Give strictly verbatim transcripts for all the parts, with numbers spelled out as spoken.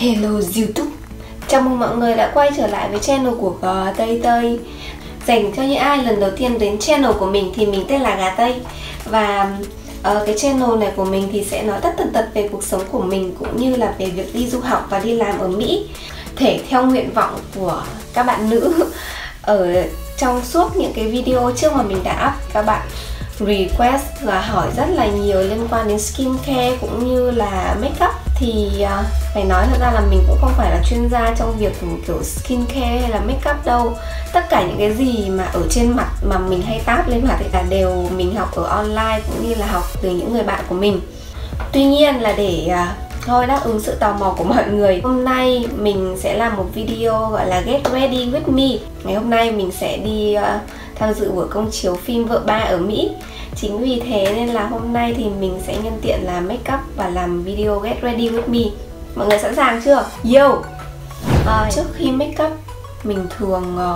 Hello YouTube. Chào mừng mọi người đã quay trở lại với channel của Gà Tây Tây. Dành cho những ai lần đầu tiên đến channel của mình thì mình tên là Gà Tây. Và uh, cái channel này của mình thì sẽ nói tất tần tật về cuộc sống của mình, cũng như là về việc đi du học và đi làm ở Mỹ, thể theo nguyện vọng của các bạn nữ. Ở trong suốt những cái video trước mà mình đã up, các bạn request và hỏi rất là nhiều liên quan đến skincare cũng như là makeup. Thì uh, phải nói thật ra là mình cũng không phải là chuyên gia trong việc kiểu skincare hay là makeup đâu. Tất cả những cái gì mà ở trên mặt mà mình hay táp lên mặt thì là đều mình học ở online, cũng như là học từ những người bạn của mình. Tuy nhiên là để uh, thôi đáp ứng sự tò mò của mọi người, hôm nay mình sẽ làm một video gọi là Get Ready With Me. Ngày hôm nay mình sẽ đi uh, tham dự buổi công chiếu phim Vợ Ba ở Mỹ. Chính vì thế nên là hôm nay thì mình sẽ nhân tiện làm make up và làm video Get Ready With Me. Mọi người sẵn sàng chưa? Yo! À, trước khi make up, mình thường uh,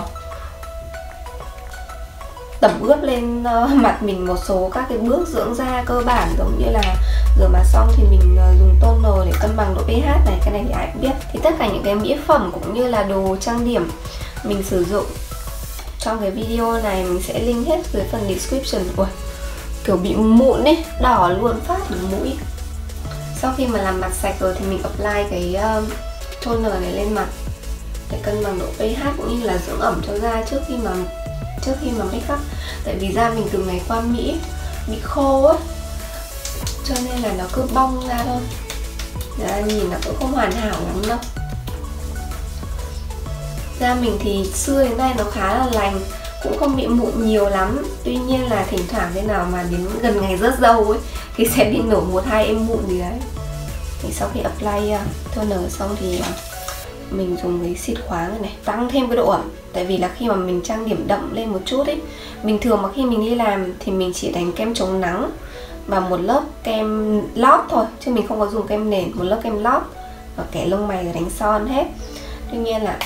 tẩm ướp lên uh, mặt mình một số các cái bước dưỡng da cơ bản, giống như là rửa mặt xong thì mình uh, dùng toner để cân bằng độ pH này. Cái này thì ai cũng biết. Thì tất cả những cái mỹ phẩm cũng như là đồ trang điểm mình sử dụng trong cái video này mình sẽ link hết dưới phần description. Ui, kiểu bị mụn ấy, đỏ luôn phát ở mũi. Sau khi mà làm mặt sạch rồi thì mình apply cái um, toner này lên mặt để cân bằng độ pH cũng như là dưỡng ẩm cho da trước khi mà trước khi mà make up. Tại vì da mình từ ngày qua Mỹ bị khô á, cho nên là nó cứ bong ra thôi. Da nhìn nó cũng không hoàn hảo lắm đâu. Da mình thì xưa đến nay nó khá là lành, cũng không bị mụn nhiều lắm. Tuy nhiên là thỉnh thoảng thế nào mà đến gần ngày rớt râu ấy thì sẽ bị nổ một hai em mụn gì đấy. Thì sau khi apply uh, toner xong thì uh, mình dùng cái xịt khoáng này, này tăng thêm cái độ ẩm. Tại vì là khi mà mình trang điểm đậm lên một chút ấy, bình thường mà khi mình đi làm thì mình chỉ đánh kem chống nắng và một lớp kem lót thôi, chứ mình không có dùng kem nền, một lớp kem lót và kẻ lông mày rồi đánh son hết. Tuy nhiên là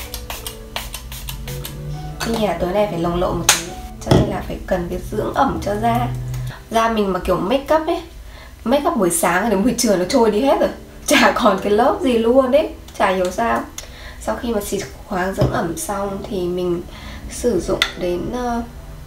Tuy nhiên là tối nay phải lồng lộ một tí, cho nên là phải cần cái dưỡng ẩm cho da. Da mình mà kiểu make up ấy, make up buổi sáng đến buổi trưa nó trôi đi hết rồi, chả còn cái lớp gì luôn đấy, chả hiểu sao. Sau khi mà xịt khoáng dưỡng ẩm xong thì mình sử dụng đến uh,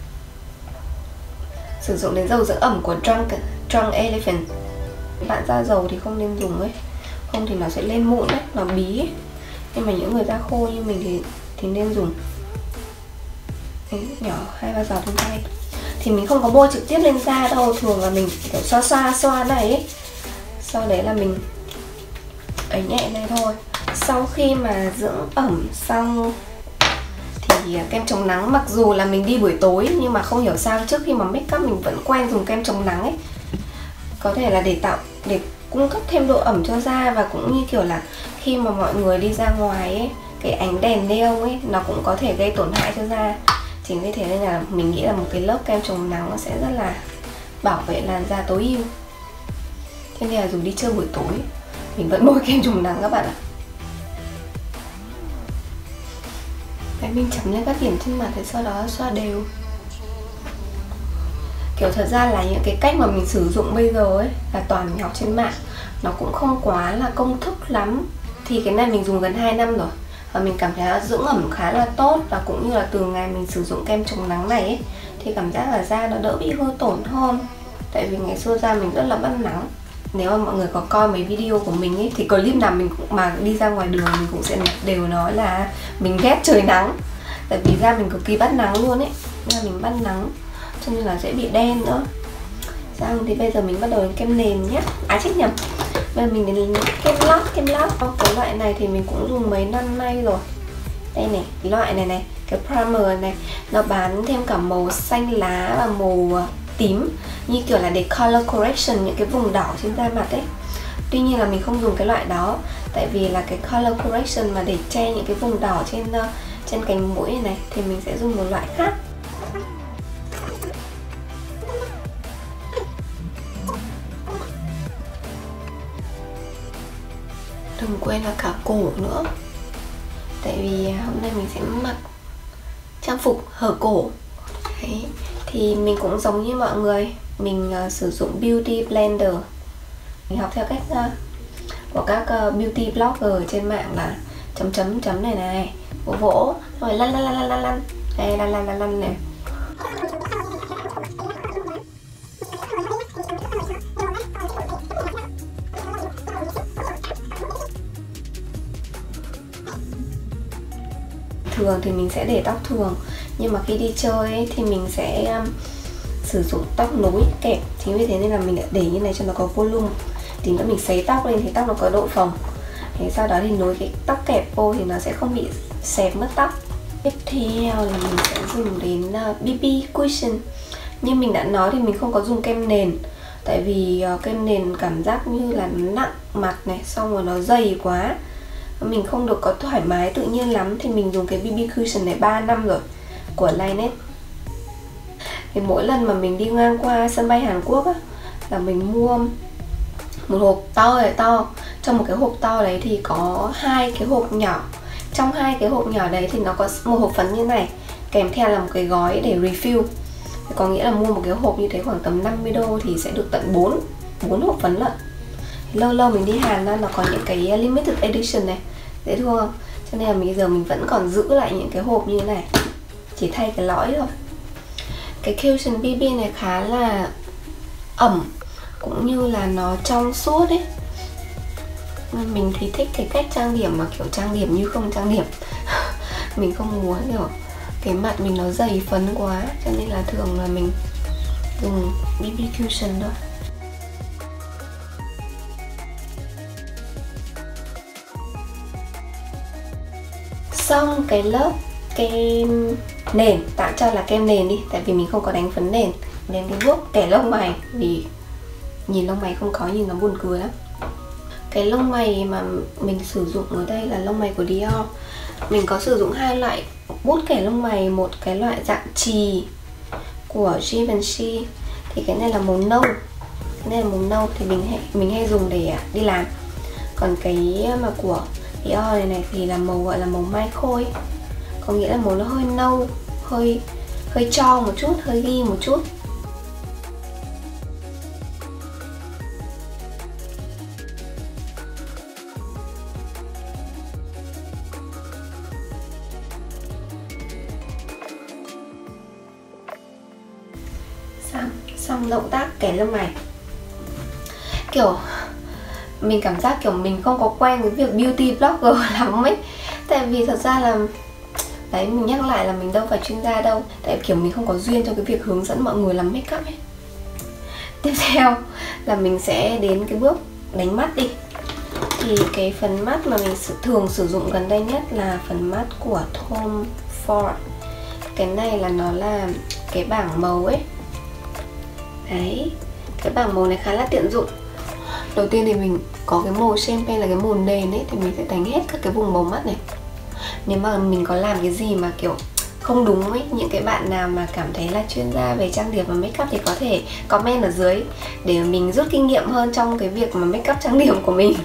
sử dụng đến dầu dưỡng ẩm của Drunk, Drunk Elephant. Bạn da dầu thì không nên dùng ấy, không thì nó sẽ lên mụn ấy, nó bí ấy. Nhưng mà những người da khô như mình thì thì nên dùng. Đấy, nhỏ hai ba giọt lên tay. Thì mình không có bôi trực tiếp lên da đâu, thường là mình kiểu xoa xoa xoa này ấy. Sau đấy là mình ấy nhẹ này thôi. Sau khi mà dưỡng ẩm xong thì kem chống nắng, mặc dù là mình đi buổi tối nhưng mà không hiểu sao trước khi mà make up mình vẫn quen dùng kem chống nắng ấy. Có thể là để tạo để cung cấp thêm độ ẩm cho da, và cũng như kiểu là khi mà mọi người đi ra ngoài ấy, cái ánh đèn neon ấy nó cũng có thể gây tổn hại cho da. Chính vì thế nên là mình nghĩ là một cái lớp kem chống nắng nó sẽ rất là bảo vệ làn da tối ưu. Thế nên là dù đi chơi buổi tối mình vẫn bôi kem chống nắng các bạn ạ. Đấy, mình chấm lên các điểm trên mặt thì sau đó xoa đều. Kiểu thật ra là những cái cách mà mình sử dụng bây giờ ấy là toàn mình học trên mạng, nó cũng không quá là công thức lắm. Thì cái này mình dùng gần hai năm rồi và mình cảm thấy dưỡng ẩm khá là tốt. Và cũng như là từ ngày mình sử dụng kem chống nắng này ấy, thì cảm giác là da nó đỡ bị hư tổn hơn. Tại vì ngày xưa da mình rất là bắt nắng. Nếu mà mọi người có coi mấy video của mình ấy, thì clip nào mình cũng mà đi ra ngoài đường mình cũng sẽ đều nói là mình ghét trời nắng. Tại vì da mình cực kỳ bắt nắng luôn ấy, da mình bắt nắng cho nên là dễ bị đen nữa. Xong thì bây giờ mình bắt đầu đến kem nền nhé. À chết nhầm, bây giờ mình đến kem lót. Kem lót cái loại này thì mình cũng dùng mấy năm nay rồi. Đây này, cái loại này này, cái primer này, nó bán thêm cả màu xanh lá và màu tím, như kiểu là để color correction những cái vùng đỏ trên da mặt ấy. Tuy nhiên là mình không dùng cái loại đó, tại vì là cái color correction mà để che những cái vùng đỏ trên trên cánh mũi này, này thì mình sẽ dùng một loại khác. Đừng quên là cả cổ nữa, tại vì hôm nay mình sẽ mặc trang phục hở cổ. Đấy. Thì mình cũng giống như mọi người, mình uh, sử dụng Beauty Blender. Mình học theo cách uh, của các uh, beauty blogger ở trên mạng là chấm chấm chấm này này, vỗ vỗ rồi lăn lăn lăn lăn lăn đây, lăn lăn lăn lăn này. Thường thì mình sẽ để tóc thường, nhưng mà khi đi chơi ấy, thì mình sẽ um, sử dụng tóc nối kẹp. Chính vì thế nên là mình để như này cho nó có volume. Thì nữa mình sấy tóc lên thì tóc nó có độ phồng. Thế sau đó thì nối cái tóc kẹp vô thì nó sẽ không bị xẹp mất tóc. Tiếp theo là mình sẽ dùng đến uh, bê bê cushion. Như mình đã nói thì mình không có dùng kem nền, tại vì uh, kem nền cảm giác như là nặng mặt này, xong rồi nó dày quá, mình không được có thoải mái tự nhiên lắm. Thì mình dùng cái bê bê cushion này ba năm rồi, của Laneige. Thì mỗi lần mà mình đi ngang qua sân bay Hàn Quốc á, là mình mua một hộp to là to. Trong một cái hộp to đấy thì có hai cái hộp nhỏ. Trong hai cái hộp nhỏ đấy thì nó có một hộp phấn như này, kèm theo là một cái gói để refill. Thì có nghĩa là mua một cái hộp như thế khoảng tầm năm mươi đô thì sẽ được tận bốn bốn hộp phấn lận. Lâu lâu mình đi Hàn nó có những cái limited edition này, dễ thương không? Cho nên là bây giờ mình vẫn còn giữ lại những cái hộp như thế này, chỉ thay cái lõi thôi. Cái cushion bê bê này khá là ẩm, cũng như là nó trong suốt ấy. Mình thì thích cái cách trang điểm mà kiểu trang điểm như không trang điểm. Mình không muốn kiểu cái mặt mình nó dày phấn quá, cho nên là thường là mình dùng bê bê cushion thôi. Xong cái lớp kem nền, tạm cho là kem nền đi, tại vì mình không có đánh phấn nền. Đến cái bước kẻ lông mày, vì nhìn lông mày không có nhìn nó buồn cười lắm. Cái lông mày mà mình sử dụng ở đây là lông mày của Dior. Mình có sử dụng hai loại bút kẻ lông mày, một cái loại dạng chì của Givenchy, thì cái này là màu nâu, cái này là màu nâu thì mình hay mình hay dùng để đi làm. Còn cái mà của Dior này này thì là màu gọi là màu mai khôi, có nghĩa là màu nó hơi nâu, hơi hơi cho một chút, hơi ghi một chút. Xong, xong động tác kẻ lông mày. Kiểu mình cảm giác kiểu mình không có quen với việc beauty blogger lắm ấy. Tại vì thật ra là đấy, mình nhắc lại là mình đâu phải chuyên gia đâu. Tại kiểu mình không có duyên trong cái việc hướng dẫn mọi người làm make up ấy. Tiếp theo là mình sẽ đến cái bước đánh mắt đi. Thì cái phần mắt mà mình thường sử dụng gần đây nhất là phần mắt của Tom Ford. Cái này là nó là cái bảng màu ấy. Đấy, cái bảng màu này khá là tiện dụng. Đầu tiên thì mình có cái màu champagne là cái màu nền ấy, thì mình sẽ đánh hết các cái vùng màu mắt này. Nếu mà mình có làm cái gì mà kiểu không đúng ấy, những cái bạn nào mà cảm thấy là chuyên gia về trang điểm và make up thì có thể comment ở dưới để mình rút kinh nghiệm hơn trong cái việc mà make up trang điểm của mình.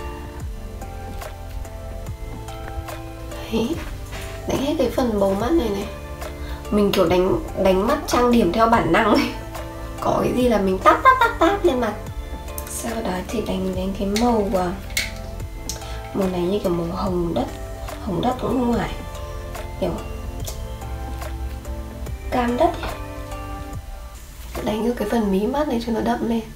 Đấy, đánh hết cái phần màu mắt này này. Mình kiểu đánh đánh mắt trang điểm theo bản năng ấy. Có cái gì là mình táp táp táp táp lên mặt. Sau đó thì đánh đến cái màu màu này như kiểu màu hồng đất. Hồng đất cũng không phải, kiểu cam đất. Đánh vô cái phần mí mắt này cho nó đậm lên.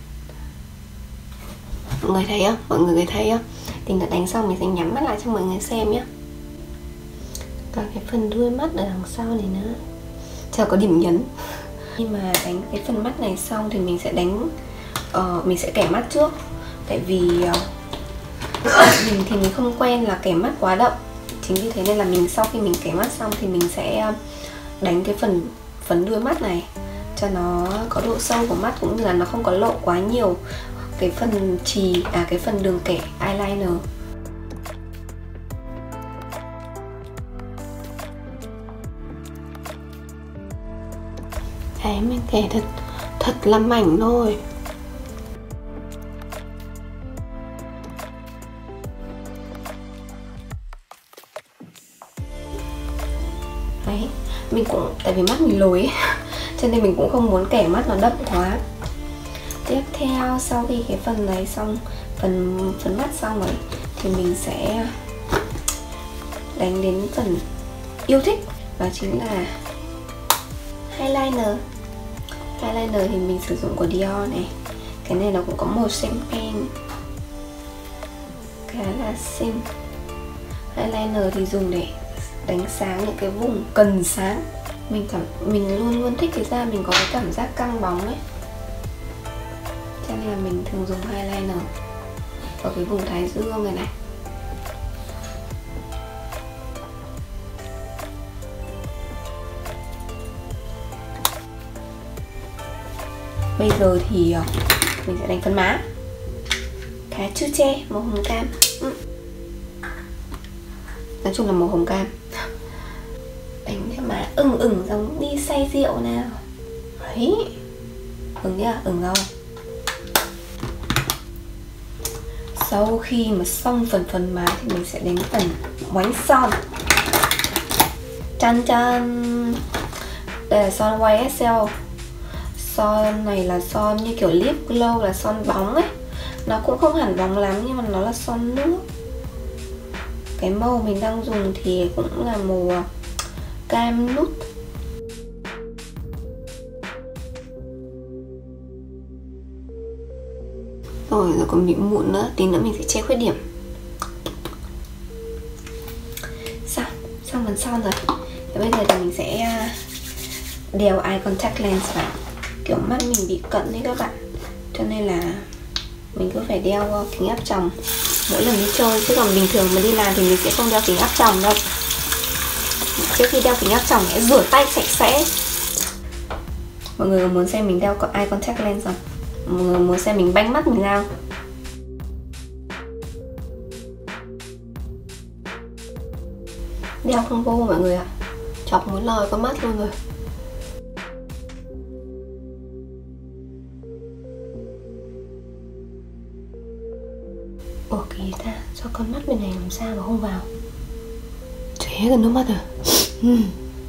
Mọi người thấy không? Mọi người thấy không? Thì nó đánh xong mình sẽ nhắm mắt lại cho mọi người xem nhé. Còn cái phần đuôi mắt ở đằng sau này nữa, chờ có điểm nhấn. Khi mà đánh cái phần mắt này xong thì mình sẽ đánh uh, mình sẽ kẻ mắt trước. Tại vì uh, mình thì mình không quen là kẻ mắt quá đậm. Chính vì thế nên là mình sau khi mình kẻ mắt xong thì mình sẽ đánh cái phần phấn đuôi mắt này cho nó có độ sâu của mắt, cũng như là nó không có lộ quá nhiều cái phần chì, à cái phần đường kẻ eyeliner. Đấy, mình kẻ thật thật là mảnh thôi. Đấy, mình cũng, tại vì mắt mình lồi ấy, cho nên mình cũng không muốn kẻ mắt nó đậm quá. Tiếp theo sau khi cái phần này xong phần phần mắt xong rồi thì mình sẽ đánh đến phần yêu thích, đó chính là highlighter. Highlighter thì mình sử dụng của Dior này. Cái này nó cũng có màu champagne, khá là xinh. Highlighter thì dùng để đánh sáng những cái vùng cần sáng. Mình cảm mình luôn luôn thích cái da mình có cái cảm giác căng bóng ấy, cho nên là mình thường dùng highlighter ở cái vùng thái dương này này. Bây giờ thì mình sẽ đánh phấn má Catrice màu hồng cam. ừ. Nói chung là màu hồng cam. Đánh cái má ửng ửng giống đi say rượu nào. Đấy, ửng chưa? Ửng rồi. Sau khi mà xong phần phần má thì mình sẽ đến phần oánh son. Chan chan. Đây là son Y S L. Son này là son như kiểu lip glow, là son bóng ấy. Nó cũng không hẳn bóng lắm nhưng mà nó là son nước. Cái màu mình đang dùng thì cũng là màu cam nút. Rồi, rồi còn bị mụn nữa, tí nữa mình sẽ che khuyết điểm. Xong, xong phần son rồi. Thế bây giờ thì mình sẽ đeo eye contact lens vào. Kiểu mắt mình bị cận đấy các bạn, cho nên là mình cứ phải đeo kính áp tròng mỗi lần đi chơi. Chứ còn bình thường mà đi làm thì mình sẽ không đeo kính áp tròng đâu. Trước khi đeo kính áp tròng hãy rửa tay sạch sẽ. Mọi người có muốn xem mình đeo eye contact lens không? Mọi người muốn xem mình banh mắt mình nào? Đeo không vô mọi người ạ. Chọc muốn lòi qua mắt luôn rồi. Ủa kỳ ta, sao con mắt bên này làm sao mà không vào? Chảy gần nước mắt rồi. uhm.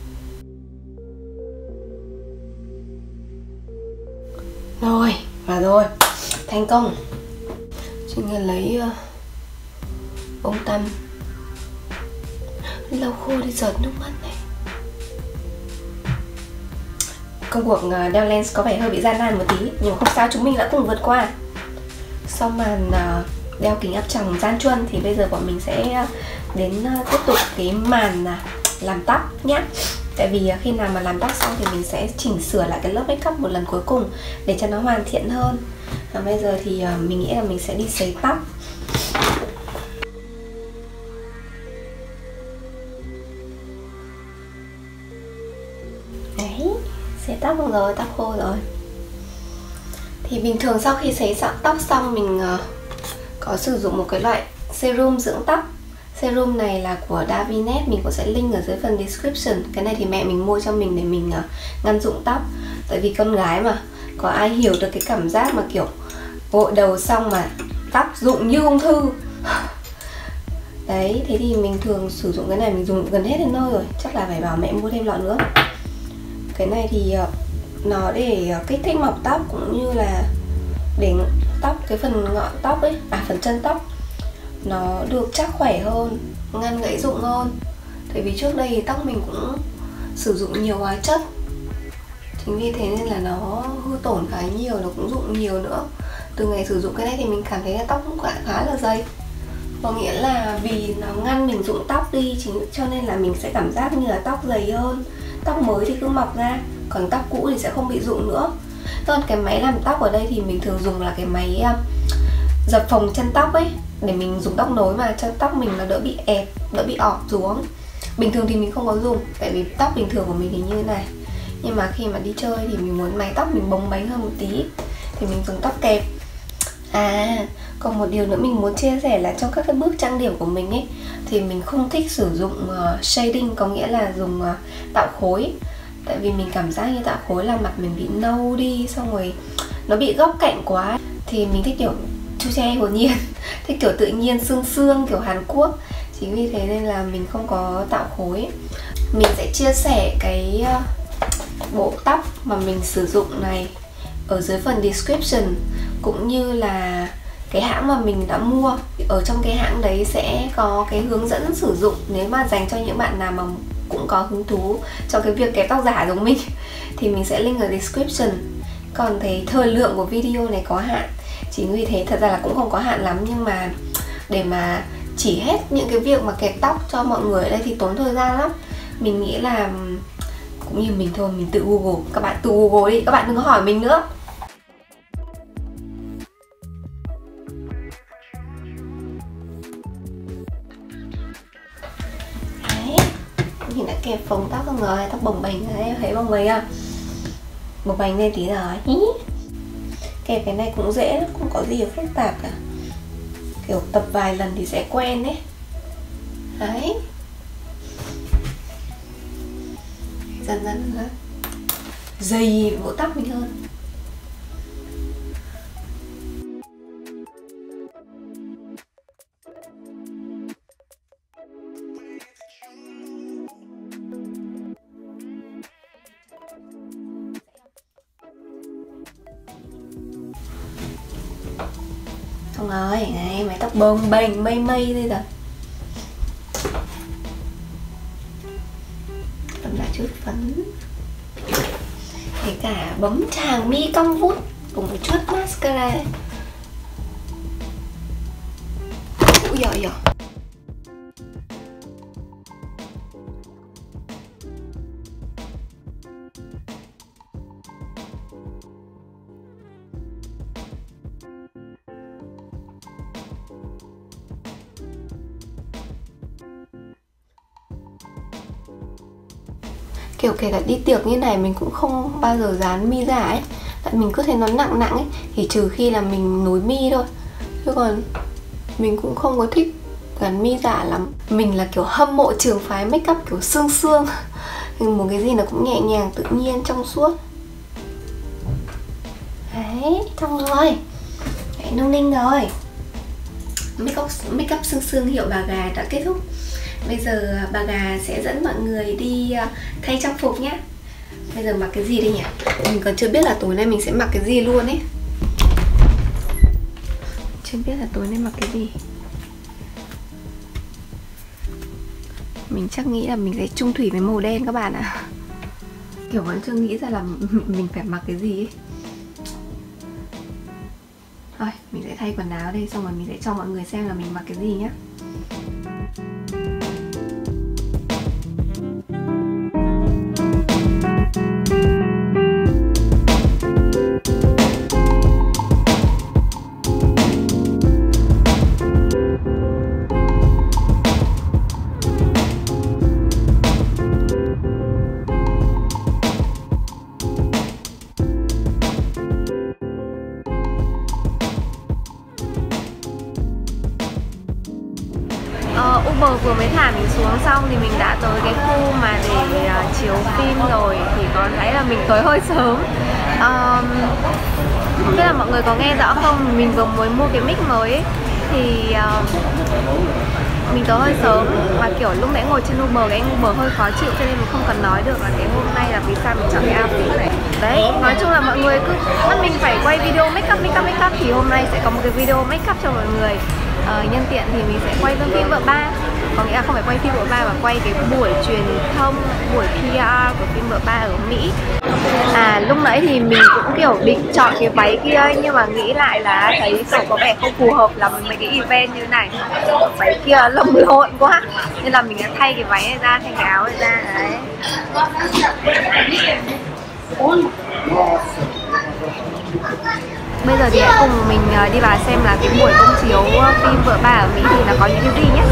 Rồi, và rồi, thành công. Chính là lấy uh, bông tăm lau khô đi giọt nước mắt này. Công cuộc uh, đeo lens có vẻ hơi bị gian nan một tí, nhưng mà không sao, chúng mình đã cùng vượt qua. Sau màn uh, đeo kính áp tròng gian truân thì bây giờ bọn mình sẽ đến uh, tiếp tục cái màn uh, làm tóc nhá. Tại vì uh, khi nào mà làm tóc xong thì mình sẽ chỉnh sửa lại cái lớp make up một lần cuối cùng để cho nó hoàn thiện hơn. Và bây giờ thì uh, mình nghĩ là mình sẽ đi sấy tóc. Đấy, sấy tóc rồi, tóc khô rồi. Thì bình thường sau khi sấy tóc xong mình uh, có sử dụng một cái loại serum dưỡng tóc. Serum này là của Davinet, mình cũng sẽ link ở dưới phần description. Cái này thì mẹ mình mua cho mình để mình uh, ngăn rụng tóc. Tại vì con gái mà, có ai hiểu được cái cảm giác mà kiểu gội đầu xong mà tóc rụng như ung thư. Đấy, thế thì mình thường sử dụng cái này, mình dùng gần hết đến nơi rồi. Chắc là phải bảo mẹ mua thêm lọ nữa. Cái này thì uh, nó để uh, kích thích mọc tóc cũng như là để tóc, cái phần ngọn tóc ấy, à phần chân tóc nó được chắc khỏe hơn, ngăn gãy rụng hơn. Tại vì trước đây thì tóc mình cũng sử dụng nhiều hóa chất, chính vì thế nên là nó hư tổn khá nhiều, nó cũng rụng nhiều nữa. Từ ngày sử dụng cái này thì mình cảm thấy là tóc cũng khá là dày. Có nghĩa là vì nó ngăn mình rụng tóc đi, chính cho nên là mình sẽ cảm giác như là tóc dày hơn. Tóc mới thì cứ mọc ra, còn tóc cũ thì sẽ không bị rụng nữa. Còn cái máy làm tóc ở đây thì mình thường dùng là cái máy dập phồng chân tóc ấy, để mình dùng tóc nối mà cho tóc mình nó đỡ bị ẹp, đỡ bị ọp xuống. Bình thường thì mình không có dùng, tại vì tóc bình thường của mình thì như thế này. Nhưng mà khi mà đi chơi thì mình muốn mái tóc mình bồng bềnh hơn một tí thì mình dùng tóc kẹp. À, còn một điều nữa mình muốn chia sẻ là trong các cái bước trang điểm của mình ấy thì mình không thích sử dụng uh, shading, có nghĩa là dùng uh, tạo khối. Tại vì mình cảm giác như tạo khối là mặt mình bị nâu đi, xong rồi nó bị góc cạnh quá. Thì mình thích kiểu chu che hồn nhiên, thích kiểu tự nhiên sương sương kiểu Hàn Quốc. Chính vì thế nên là mình không có tạo khối. Mình sẽ chia sẻ cái uh, bộ tóc mà mình sử dụng này ở dưới phần description, cũng như là cái hãng mà mình đã mua. Ở trong cái hãng đấy sẽ có cái hướng dẫn sử dụng nếu mà dành cho những bạn nào mà cũng có hứng thú cho cái việc kẹp tóc giả giống mình thì mình sẽ link ở description. Còn thấy thời lượng của video này có hạn, chính vì thế thật ra là cũng không có hạn lắm, nhưng mà để mà chỉ hết những cái việc mà kẹp tóc cho mọi người ở đây thì tốn thời gian lắm. Mình nghĩ là cũng như mình thôi, mình tự Google, các bạn tự Google đi, các bạn đừng có hỏi mình nữa. Đấy, mình đã kẹp phồng tóc xong rồi, tóc bồng bềnh rồi đấy, thấy bồng bềnh không? Bồng bềnh lên tí rồi. Kẹp cái này cũng dễ, không có gì phức tạp cả. Kiểu tập vài lần thì sẽ quen đấy. Đấy. Dần dần nữa dày bộ tóc mình hơn. Xong rồi, này mái tóc bồng bềnh mây mây đây rồi. Cầm lại chút phấn, kể cả bấm tràng mi cong vút cùng một chút mascara. Ui giời giời. Kiểu kể cả đi tiệc như này mình cũng không bao giờ dán mi giả ấy, tại mình cứ thấy nó nặng nặng ấy, thì trừ khi là mình nối mi thôi, chứ còn mình cũng không có thích gắn mi giả lắm. Mình là kiểu hâm mộ trường phái make up kiểu xương xương, một cái gì nó cũng nhẹ nhàng, tự nhiên, trong suốt. Đấy, xong rồi, đấy, nung ninh rồi. Make up, make up xương xương hiệu Bà Gà đã kết thúc. Bây giờ Bà Gà sẽ dẫn mọi người đi thay trang phục nhé. Bây giờ mặc cái gì đây nhỉ? Mình còn chưa biết là tối nay mình sẽ mặc cái gì luôn ấy. Chưa biết là tối nay mặc cái gì. Mình chắc nghĩ là mình sẽ chung thủy với màu đen các bạn ạ. À. Kiểu vẫn chưa nghĩ ra là mình phải mặc cái gì ấy. Thôi, mình sẽ thay quần áo đây, xong rồi mình sẽ cho mọi người xem là mình mặc cái gì nhé. Uber vừa mới thả mình xuống xong thì mình đã tới cái khu mà để uh, chiếu phim rồi. Thì có thấy là mình tới hơi sớm. um, Không biết là mọi người có nghe rõ không? Mình vừa mới mua cái mic mới ấy. Thì uh, mình tới hơi sớm. Và kiểu lúc nãy ngồi trên Uber, cái anh Uber hơi khó chịu, cho nên mình không cần nói được là cái hôm nay là vì sao mình chọn cái outfit này. Đấy, nói chung là mọi người cứ bắt mình phải quay video make up, make up, make up. Thì hôm nay sẽ có một cái video make up cho mọi người. Ờ, nhân tiện thì mình sẽ quay trong phim Vợ Ba. Có nghĩa là không phải quay phim Vợ Ba mà quay cái buổi truyền thông, buổi pê rờ của phim Vợ Ba ở Mỹ. À, lúc nãy thì mình cũng kiểu định chọn cái váy kia, nhưng mà nghĩ lại là thấy kiểu có vẻ không phù hợp lắm với mấy cái event như này. Váy kia lồng lộn quá, nên là mình đã thay cái váy này ra, thay cái áo này ra. Đấy. Bây giờ thì hãy cùng mình đi vào xem là cái buổi công chiếu phim Vợ Ba ở Mỹ thì nó có những cái gì nhé.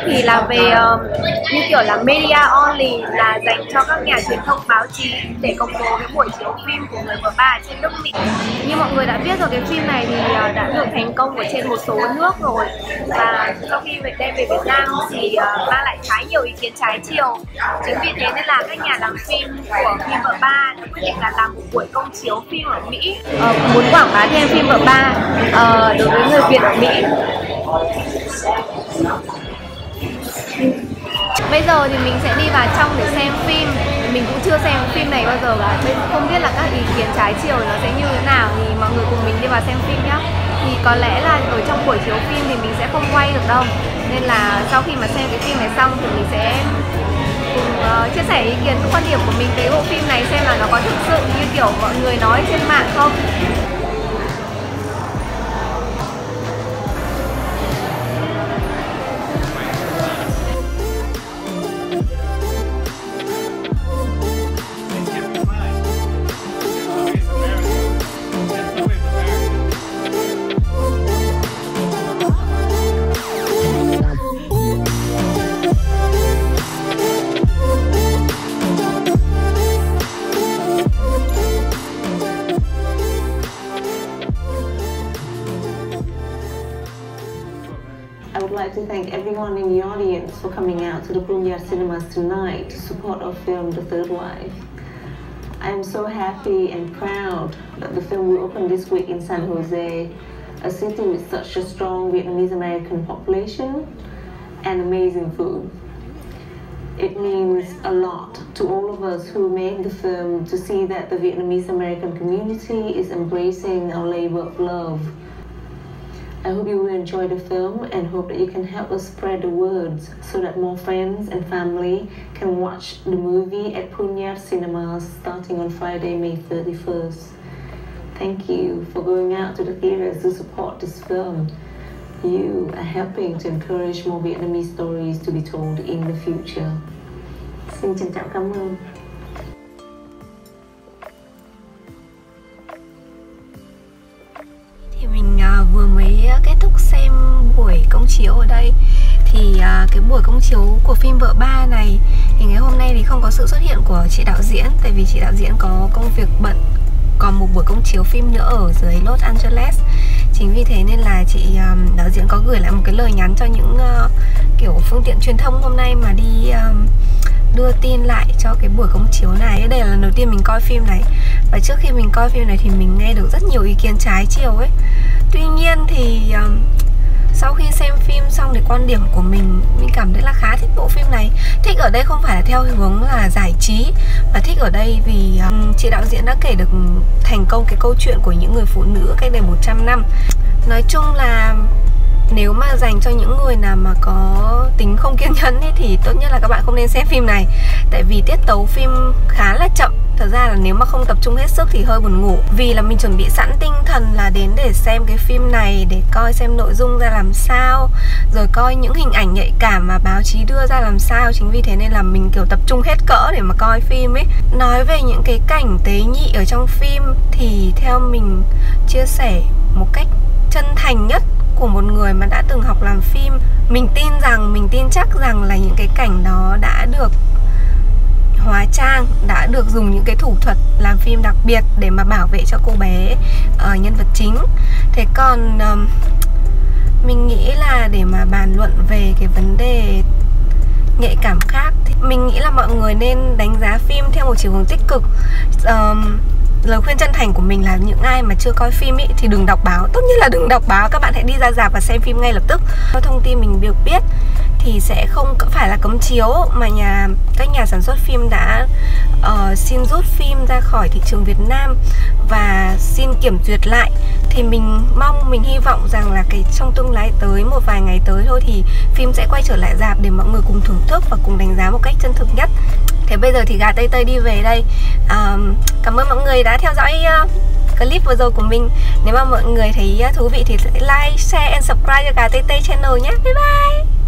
thì là về uh, như kiểu là media only, là dành cho các nhà truyền thông báo chí để công bố cái buổi chiếu phim của Người vợ ba trên nước Mỹ. Như mọi người đã biết rồi, cái phim này thì uh, đã được thành công ở trên một số nước rồi, và sau khi đem về Việt Nam thì uh, mang lại khá nhiều ý kiến trái chiều. Chính vì thế nên là các nhà làm phim của phim Vợ Ba đã quyết định là làm một buổi công chiếu phim ở Mỹ, uh, muốn quảng bá thêm phim Vợ Ba uh, đối với người Việt ở Mỹ. Bây giờ thì mình sẽ đi vào trong để xem phim. Mình cũng chưa xem phim này bao giờ cả, nên không biết là các ý kiến trái chiều nó sẽ như thế nào. Thì mọi người cùng mình đi vào xem phim nhé. Thì có lẽ là ở trong buổi chiếu phim thì mình sẽ không quay được đâu, nên là sau khi mà xem cái phim này xong thì mình sẽ cùng uh, chia sẻ ý kiến, quan điểm của mình về bộ phim này, xem là nó có thực sự như kiểu mọi người nói trên mạng không. I would like to thank everyone in the audience for coming out to the Pruneyard Cinemas tonight to support our film The Third Wife. I am so happy and proud that the film will open this week in San Jose, a city with such a strong Vietnamese American population and amazing food. It means a lot to all of us who made the film to see that the Vietnamese American community is embracing our labor of love. I hope you will enjoy the film and hope that you can help us spread the words so that more friends and family can watch the movie at Pruneyard Cinemas starting on Friday, May thirty-first. Thank you for going out to the theaters to support this film. You are helping to encourage more Vietnamese stories to be told in the future. Xin trân trọng cảm ơn. Thì mình uh, vừa mới kết thúc xem buổi công chiếu ở đây. Thì uh, cái buổi công chiếu của phim Vợ Ba này thì ngày hôm nay thì không có sự xuất hiện của chị đạo diễn, tại vì chị đạo diễn có công việc bận, còn một buổi công chiếu phim nữa ở dưới Los Angeles. Chính vì thế nên là chị um, đạo diễn có gửi lại một cái lời nhắn cho những uh, kiểu phương tiện truyền thông hôm nay mà đi um, đưa tin lại cho cái buổi công chiếu này. Đây là lần đầu tiên mình coi phim này, và trước khi mình coi phim này thì mình nghe được rất nhiều ý kiến trái chiều ấy. Tuy nhiên thì um, sau khi xem phim xong thì quan điểm của mình mình cảm thấy là khá thích bộ phim này. Thích ở đây không phải là theo hướng là giải trí, mà thích ở đây vì um, chị đạo diễn đã kể được thành công cái câu chuyện của những người phụ nữ cách đây một trăm năm. Nói chung là nếu mà dành cho những người nào mà có tính không kiên nhẫn ấy, thì tốt nhất là các bạn không nên xem phim này. Tại vì tiết tấu phim khá là chậm. Thật ra là nếu mà không tập trung hết sức thì hơi buồn ngủ. Vì là mình chuẩn bị sẵn tinh thần là đến để xem cái phim này, để coi xem nội dung ra làm sao, rồi coi những hình ảnh nhạy cảm mà báo chí đưa ra làm sao. Chính vì thế nên là mình kiểu tập trung hết cỡ để mà coi phim ấy. Nói về những cái cảnh tế nhị ở trong phim thì theo mình chia sẻ một cách chân thành nhất của một người mà đã từng học làm phim, mình tin rằng, mình tin chắc rằng là những cái cảnh đó đã được hóa trang, đã được dùng những cái thủ thuật làm phim đặc biệt để mà bảo vệ cho cô bé uh, nhân vật chính. Thế còn um, mình nghĩ là để mà bàn luận về cái vấn đề nhạy cảm khác thì mình nghĩ là mọi người nên đánh giá phim theo một chiều hướng tích cực. um, Lời khuyên chân thành của mình là những ai mà chưa coi phim ý, thì đừng đọc báo. Tốt nhất là đừng đọc báo, các bạn hãy đi ra rạp và xem phim ngay lập tức. Theo thông tin mình được biết thì sẽ không phải là cấm chiếu, mà nhà các nhà sản xuất phim đã uh, xin rút phim ra khỏi thị trường Việt Nam và xin kiểm duyệt lại. Thì mình mong, mình hy vọng rằng là cái trong tương lai tới, một vài ngày tới thôi, thì phim sẽ quay trở lại rạp để mọi người cùng thưởng thức và cùng đánh giá một cách chân thực nhất. Thế bây giờ thì Gà Tây Tây đi về đây. um, Cảm ơn mọi người đã theo dõi uh, clip vừa rồi của mình. Nếu mà mọi người thấy uh, thú vị thì like, share and subscribe cho Gà Tây Tây channel nhé. Bye bye.